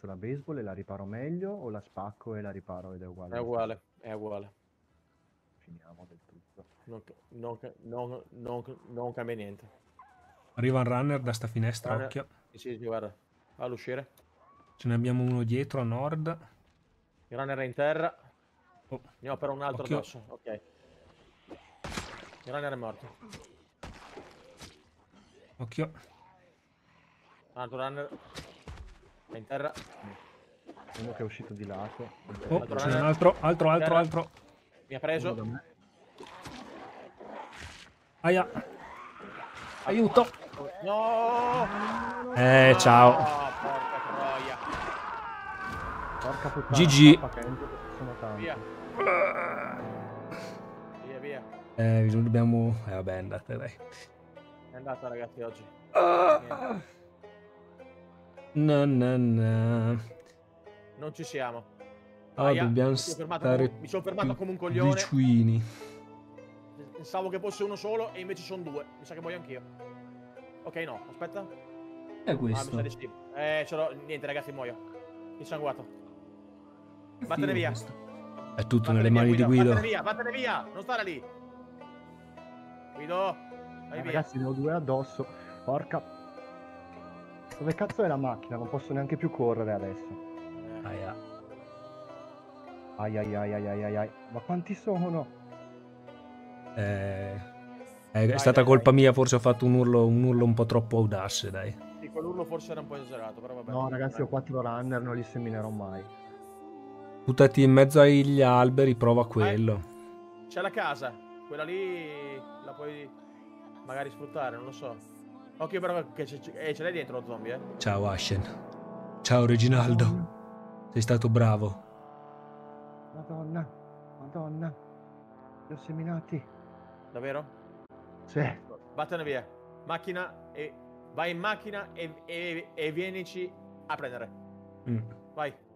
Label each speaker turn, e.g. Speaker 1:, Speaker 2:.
Speaker 1: mazzo da baseball e la riparo meglio o la spacco e la riparo ed è uguale?
Speaker 2: È uguale, è uguale.
Speaker 1: Finiamo del tutto.
Speaker 2: Non cambia niente.
Speaker 3: Arriva un runner da sta finestra,
Speaker 2: Runner.
Speaker 3: occhio.
Speaker 2: Sì, guarda. All'uscire.
Speaker 3: Ce ne abbiamo uno dietro a nord.
Speaker 2: Il runner è in terra.
Speaker 3: Oh.
Speaker 2: Ne ho però un altro
Speaker 3: Occhio.
Speaker 2: addosso. Ok. Il runner è morto.
Speaker 3: Occhio.
Speaker 2: Un altro runner. È in terra.
Speaker 1: Uno che è uscito di lato.
Speaker 3: Oh,
Speaker 2: Altro
Speaker 3: c'è un
Speaker 2: runner.
Speaker 3: altro.
Speaker 2: Mi ha preso.
Speaker 1: Uno da me.
Speaker 3: Aia. Aiuto.
Speaker 2: No!
Speaker 3: Ciao.
Speaker 2: Porca troia.
Speaker 1: Porca puttana.
Speaker 3: GG.
Speaker 1: Sono tanti.
Speaker 2: Via. Via.
Speaker 3: Dobbiamo... vabbè, andate, dai.
Speaker 2: È andata, ragazzi, oggi.
Speaker 3: No.
Speaker 2: Non ci siamo.
Speaker 3: Dobbiamo
Speaker 2: Mi
Speaker 3: stare
Speaker 2: sono fermato
Speaker 3: più
Speaker 2: come un coglione.
Speaker 3: vicini.
Speaker 2: Pensavo che fosse uno solo e invece sono due. Mi sa che muoio anch'io. Ok, no, aspetta.
Speaker 3: È questo.
Speaker 2: Mi sa di sì. Niente, ragazzi, muoio. Insanguato. Vattene via.
Speaker 3: È tutto nelle mani di Guido.
Speaker 2: Vattene via. Non stare lì. Guido, vai via.
Speaker 1: Ragazzi, ne ho due addosso. Porca. Dove cazzo è la macchina? Non posso neanche più correre adesso. Ai. Ma quanti sono?
Speaker 3: È stata colpa mia, forse ho fatto un urlo un po' troppo audace, dai.
Speaker 2: Sì, quell'urlo forse era un po' esagerato, però vabbè.
Speaker 1: No, ragazzi, ho 4 runner, non li seminerò mai.
Speaker 3: Buttati in mezzo agli alberi, prova quello.
Speaker 2: C'è la casa, quella lì la puoi magari sfruttare, non lo so. Occhio però che ce l'hai dentro lo zombie,
Speaker 3: Ciao Ashen. Ciao Reginaldo. Sei stato bravo.
Speaker 1: Madonna. Li ho seminati.
Speaker 2: Davvero?
Speaker 1: Sì.
Speaker 2: Vattene via. Macchina e... Vai in macchina e vienici a prendere. Vai.